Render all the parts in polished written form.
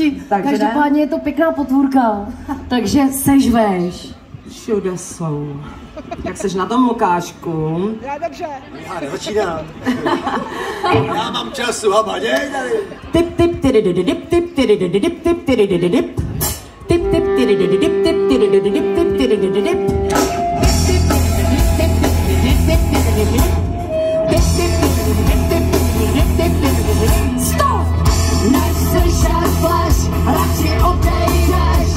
nevadí. Každopádně je to pěkná potvůrka, takže sežveš. Všude jsou. Jak seš na tom, Lukášku? Já dobře. Já nezačínám. Já mám času, haba, děj tady. Tip, tip, tididididip, tip, tididididip, tip, tididididip. Tip, tip, tididididip, tip, tididididip, tip, tididididip. Stop! Než slyšet flash, radši odejdeš.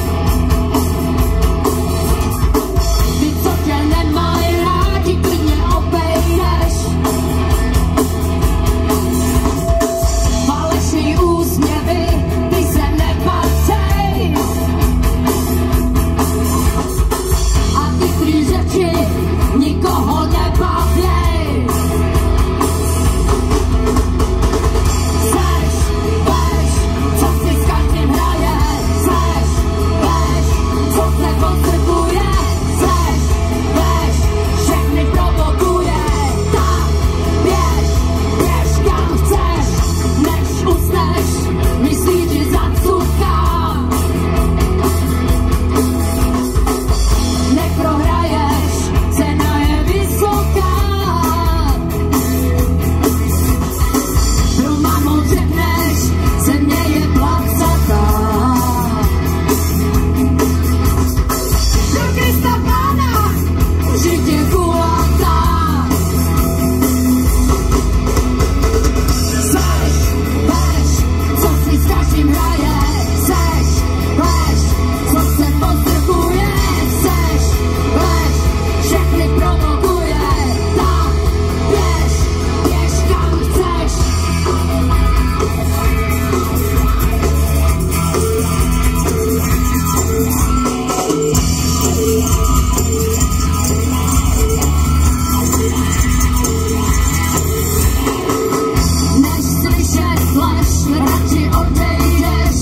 Ty, co tě nemají rádi, klidně obejdeš. Falešný úsměvy, ty se nepatřej. A ty prý řeči nikoho nebavěj. Seš, veš, co si s každým hraje. Seš, veš, co se potřebuje. Seš, veš, všechny provokuje. Tak běž, běž kam chceš, než usneš, myslí ti zacuká. Neprohraješ, cena je vysoká. Pro mamu řekneš, země je placatá. Pro Krista Pána, žít je kulatá. Seš, veš, co si s každým hraje. Seš, veš, co se podtrhuje. Seš, veš, všechny provokuje. Tak běž, běž kam chceš. Než slyšet flash, radši odejdeš.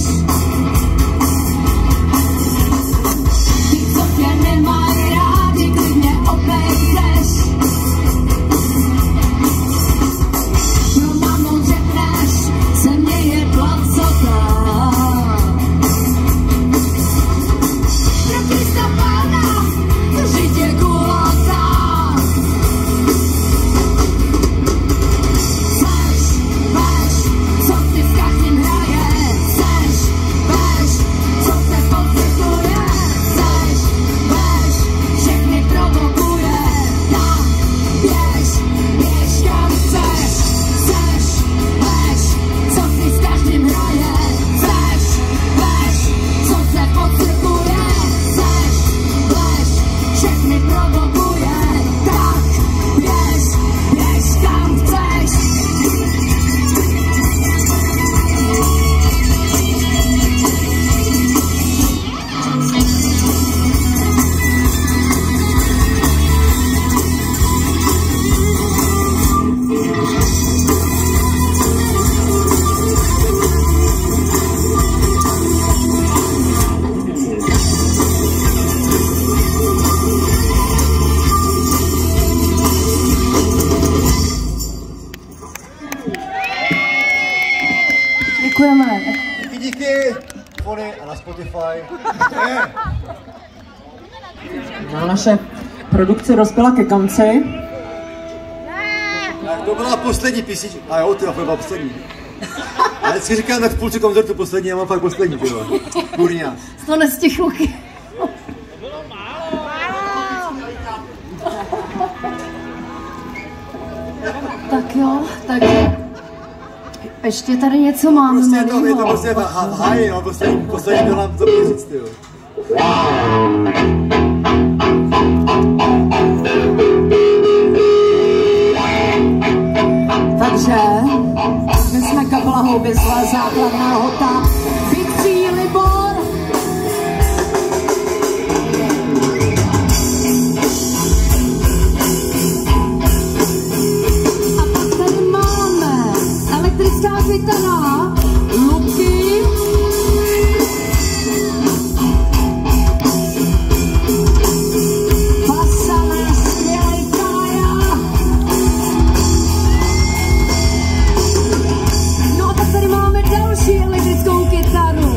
Ty, co tě nemají rádi, klidně obejdeš. Pro mamu řekneš, země je placatá. Pro Krista Pána, žít je kulatá. Seš, veš, co si s každým hraje. Seš, veš, co se potřebuje. Seš, veš, všechny provokuje. Tak běž, běž kam chceš. Seš, veš, co si s každým hraje. Seš, veš, co se potřebuje. Seš, veš, všechny provokuje. Tak běž, běž kam chceš. Děkujeme. Díky. Fony a na Spotify. No, naše produkce dospěla ke konci. Tak to byla poslední písnička. A jo, to byla poslední. Já vždycky říkám tak v půlce koncertu poslední, já mám fakt poslední, tyhle. Kurňa. To nestichlo. Tak jo, tak ještě tady něco máme. Prostě je to prostě v háji, no, poslední to nám to bude říct, jo. Takže my jsme kapela Houbysle, základná hota, Big Libor. A pak tady máme elektrická kytara, Luky. Basa, skvělej Kája. No a pak tady máme další elektrickou kytaru.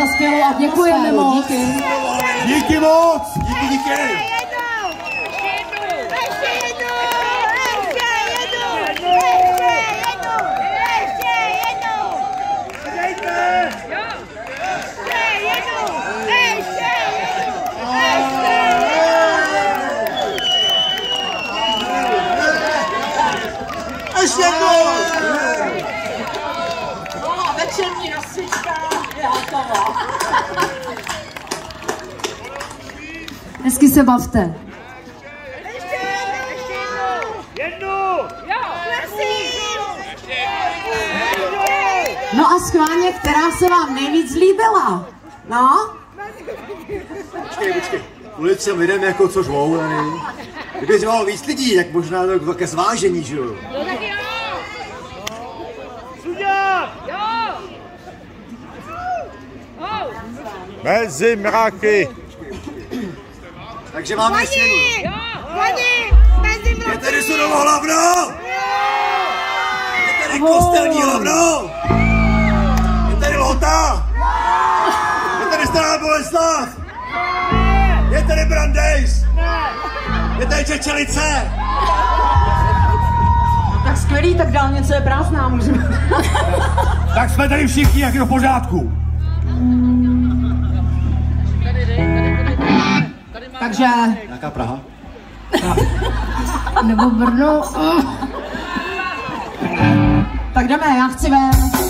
za skvělou Děkujeme moc. Díky moc! Díky! Ještě jednou! No, večerní rozcvička je hotová. Hezky se bavte. No a schválně, která se vám nejvíc líbila? No? Počkej. Ulicem lidem jako co žvou, tady. Kdyby řval víc lidí, tak možná to také zvážení, že jo? No tak jo! Suďák! Jo! Mezi mraky! Takže máme stěnu. Vani! Mezi mraky! Je tady Sudovo hlavno! Je tady Kostelní hlavno! Je tady Lhota! Je tady Stará Boleslav! Je tady Brandejs! Je tady Čečelice! Tak skvělý, tak dálnice je prázdná, můžeme. Tak jsme tady všichni, jak je v pořádku. Takže... Jaká Praha? Nebo Brno. Tak jdeme, já chci ven.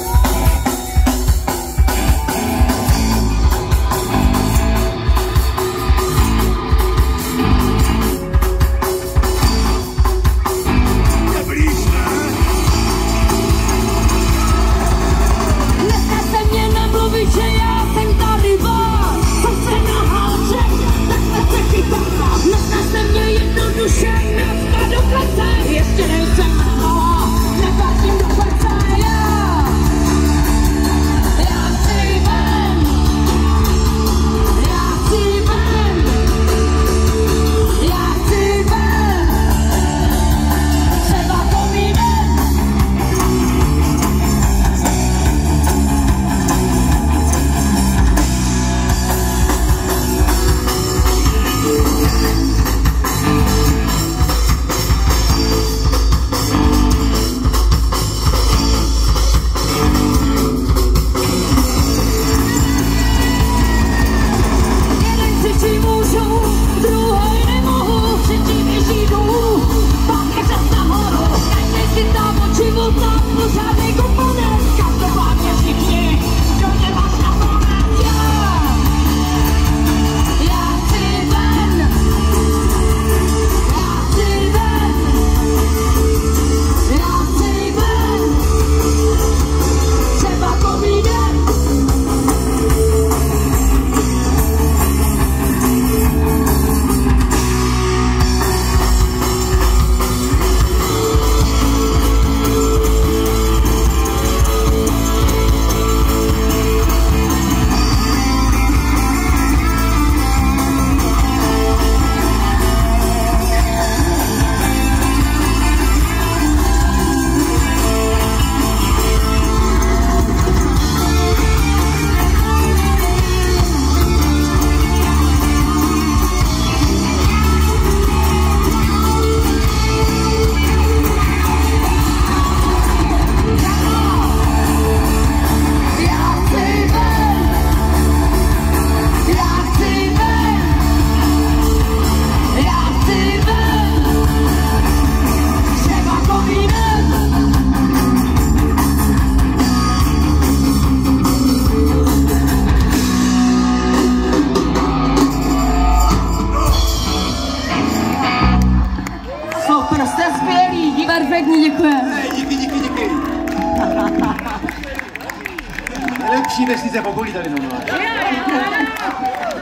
Ještě nejsem malá, nepatřím do konce, Perfektní, děkujeme. Díky. Lepší vesnice v okolí tady normálně.